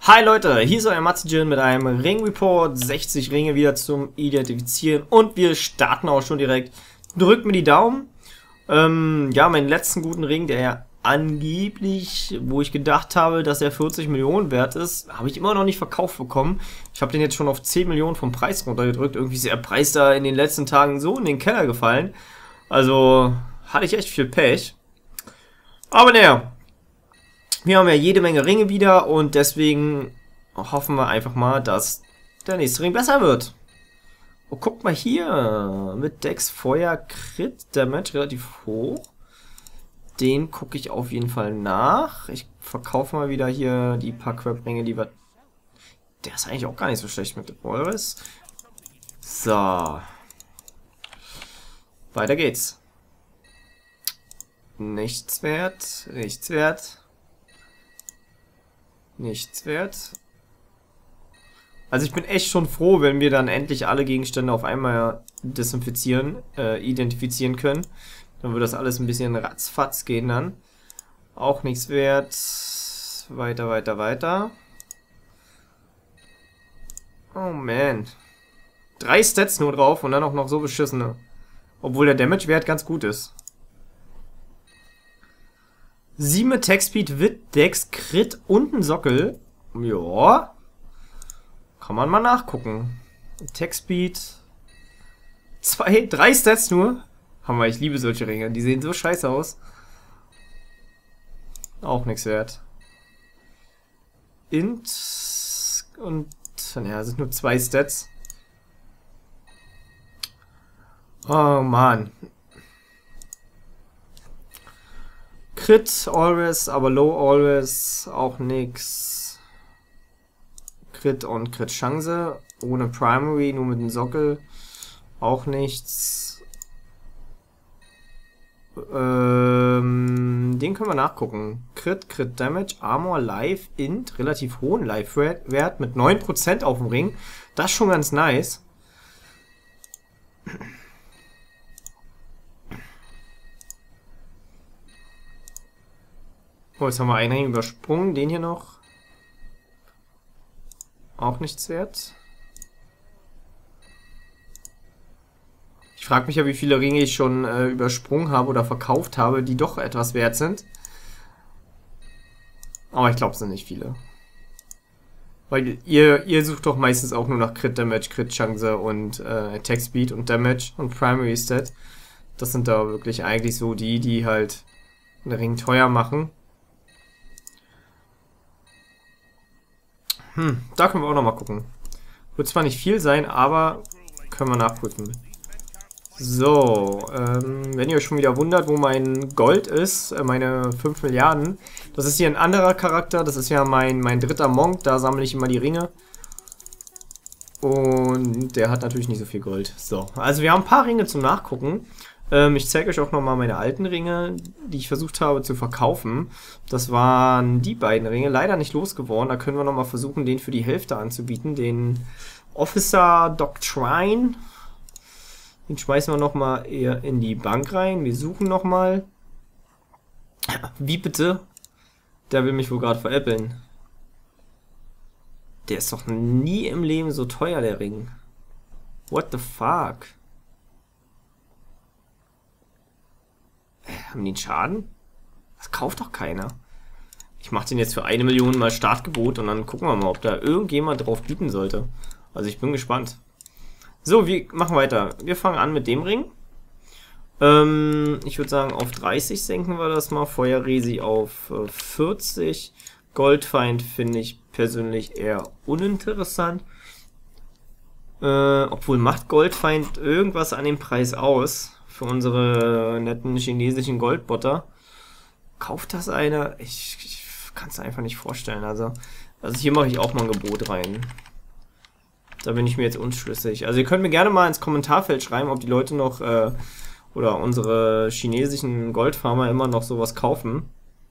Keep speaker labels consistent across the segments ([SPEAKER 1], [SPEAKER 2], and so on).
[SPEAKER 1] Hi Leute, hier ist euer Matzjin mit einem Ring Report, 60 Ringe wieder zum Identifizieren und wir starten auch schon direkt. Drückt mir die Daumen. Ja, meinen letzten guten Ring, der ja angeblich, wo ich gedacht habe, dass er 40 Millionen wert ist, habe ich immer noch nicht verkauft bekommen. Ich habe den jetzt schon auf 10 Millionen vom Preis runtergedrückt. Irgendwie ist der Preis da in den letzten Tagen so in den Keller gefallen. Also hatte ich echt viel Pech. Aber naja. Wir haben ja jede Menge Ringe wieder und deswegen hoffen wir einfach mal, dass der nächste Ring besser wird. Oh, guck mal hier. Mit Dex Feuer Crit Damage relativ hoch. Den gucke ich auf jeden Fall nach. Ich verkaufe mal wieder hier die paar Crab-Ringe, die wir... Der ist eigentlich auch gar nicht so schlecht mit Walrus. So. Weiter geht's. Nichts wert. Nichts wert. Nichts wert. Also ich bin echt schon froh, wenn wir dann endlich alle Gegenstände auf einmal identifizieren können. Dann wird das alles ein bisschen ratzfatz gehen dann. Auch nichts wert. Weiter, weiter, weiter. Oh man. 3 Stats nur drauf und dann auch noch so beschissene. Obwohl der Damage-Wert ganz gut ist. 7 Attack Speed, Wit, Dex, Crit und ein Sockel. Ja. Kann man mal nachgucken. Attack Speed. 3 Stats nur. Hammer, ich liebe solche Ringe. Die sehen so scheiße aus. Auch nichts wert. Int. Und. Naja, sind nur 2 Stats. Oh man. Crit always, aber Low always auch nix. Crit und Crit Chance. Ohne Primary, nur mit dem Sockel. Auch nichts. Den können wir nachgucken. Crit, Crit Damage, Armor, Life, Int. Relativ hohen Life-Wert mit 9% auf dem Ring. Das ist schon ganz nice. Oh, jetzt haben wir einen Ring übersprungen. Den hier noch. Auch nichts wert. Ich frage mich ja, wie viele Ringe ich schon übersprungen habe oder verkauft habe, die doch etwas wert sind. Aber ich glaube, es sind nicht viele. Weil ihr sucht doch meistens auch nur nach Crit Damage, Crit Chance und Attack Speed und Damage und Primary Stat. Das sind da wirklich eigentlich so die halt einen Ring teuer machen. Da können wir auch noch mal gucken. Wird zwar nicht viel sein, aber können wir nachprüfen. So, wenn ihr euch schon wieder wundert, wo mein Gold ist, meine 5 Milliarden, das ist hier ein anderer Charakter, das ist ja mein dritter Monk, da sammle ich immer die Ringe. Und der hat natürlich nicht so viel Gold. So, also wir haben ein paar Ringe zum Nachgucken. Ich zeige euch auch nochmal meine alten Ringe, die ich versucht habe zu verkaufen. Das waren die beiden Ringe, leider nicht losgeworden. Da können wir nochmal versuchen, den für die Hälfte anzubieten. Den Officer Doctrine. Den schmeißen wir nochmal eher in die Bank rein. Wir suchen nochmal. Wie bitte? Der will mich wohl gerade veräppeln. Der ist doch nie im Leben so teuer, der Ring. What the fuck? Haben die einen Schaden? Das kauft doch keiner. Ich mache den jetzt für 1 Million mal Startgebot und dann gucken wir mal, ob da irgendjemand drauf bieten sollte. Also ich bin gespannt. So, wir machen weiter. Wir fangen an mit dem Ring. Ich würde sagen, auf 30 senken wir das mal. Feuerresi auf 40. Goldfeind finde ich persönlich eher uninteressant. Obwohl macht Goldfeind irgendwas an dem Preis aus. Für unsere netten chinesischen Goldbotter. Kauft das einer? Ich kann es einfach nicht vorstellen. Also hier mache ich auch mal ein Gebot rein. Da bin ich mir jetzt unschlüssig. Also ihr könnt mir gerne mal ins Kommentarfeld schreiben, ob die Leute noch oder unsere chinesischen Goldfarmer immer noch sowas kaufen.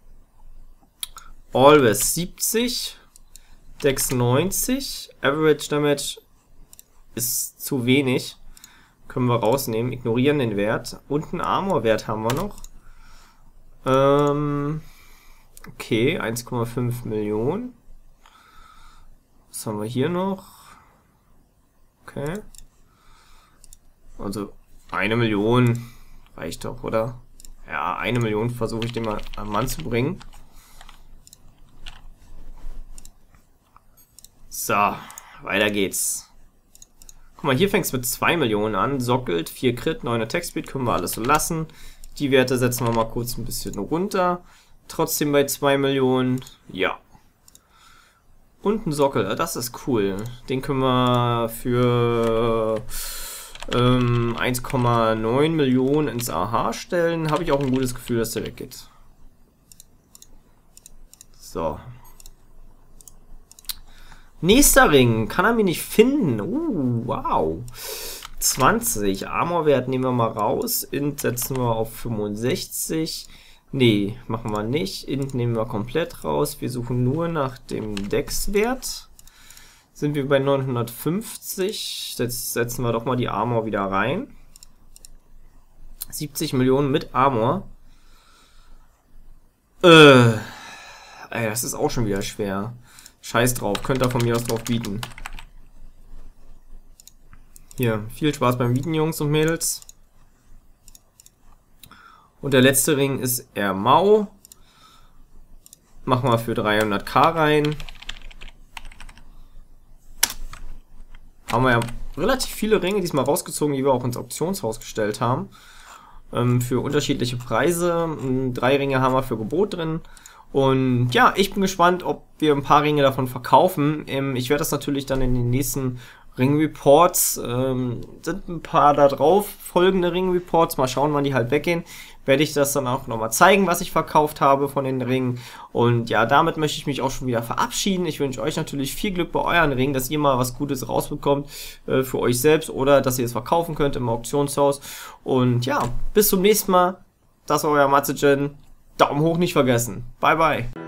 [SPEAKER 1] Always 70. Dex 90. Average Damage ist zu wenig. Können wir rausnehmen. Ignorieren den Wert. Und einen Armor-Wert haben wir noch. Okay, 1,5 Millionen. Was haben wir hier noch? Okay. Also 1 Million reicht doch, oder? Ja, 1 Million versuche ich den mal am Mann zu bringen. So, weiter geht's. Guck mal, hier fängt es mit 2 Millionen an. Sockelt, 4 Crit, 9 Attack Speed, können wir alles so lassen. Die Werte setzen wir mal kurz ein bisschen runter. Trotzdem bei 2 Millionen. Ja. Und ein Sockel, das ist cool. Den können wir für 1,9 Millionen ins AH stellen. Habe ich auch ein gutes Gefühl, dass der weggeht. So. Nächster Ring. Kann er mich nicht finden. Wow. 20. Armorwert nehmen wir mal raus. Int setzen wir auf 65. Nee, machen wir nicht. Int nehmen wir komplett raus. Wir suchen nur nach dem Dex-Wert. Sind wir bei 950. Jetzt setzen wir doch mal die Armor wieder rein. 70 Millionen mit Armor. Ey, das ist auch schon wieder schwer. Scheiß drauf, könnt ihr von mir aus drauf bieten. Hier, viel Spaß beim Bieten, Jungs und Mädels. Und der letzte Ring ist Mau. Machen wir für 300k rein. Haben wir ja relativ viele Ringe diesmal rausgezogen, die wir auch ins Auktionshaus gestellt haben. Für unterschiedliche Preise. 3 Ringe haben wir für Gebot drin. Und ja, ich bin gespannt, ob wir ein paar Ringe davon verkaufen. Ich werde das natürlich dann in den nächsten Ring-Reports, sind ein paar da drauf, folgende Ring-Reports, mal schauen, wann die halt weggehen, werde ich das dann auch nochmal zeigen, was ich verkauft habe von den Ringen. Und ja, damit möchte ich mich auch schon wieder verabschieden. Ich wünsche euch natürlich viel Glück bei euren Ringen, dass ihr mal was Gutes rausbekommt für euch selbst oder dass ihr es verkaufen könnt im Auktionshaus. Und ja, bis zum nächsten Mal. Das war euer Matze Gen. Daumen hoch nicht vergessen. Bye, bye.